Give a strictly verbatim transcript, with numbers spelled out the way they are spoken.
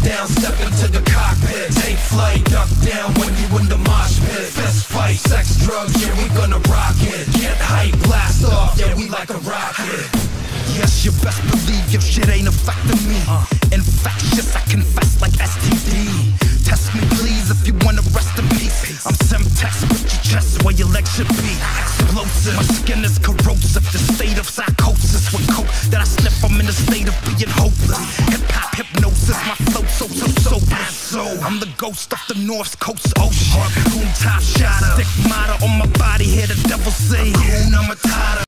down, step into the cockpit. Take flight, duck down when you in the mosh pit. Fist fight, sex, drugs, yeah, we gonna rock it. Get hype, blast off, yeah, we like a rocket. Yes, you best believe your shit ain't affecting me. Infectious, I confess like S T D. Test me please if you wanna rest in peace. I'm Semtex with your chest where your legs should be. Explosive, my skin is corrosive. The state of psychosis with coke that I sniff, I'm in a state of being hopeless. Hip-hop hypnosis, my flow so, so, so so I'm the ghost of the North Coast ocean. Harpoon top shotter, stick motto on my body, hear the devil say, Hakuna Matata.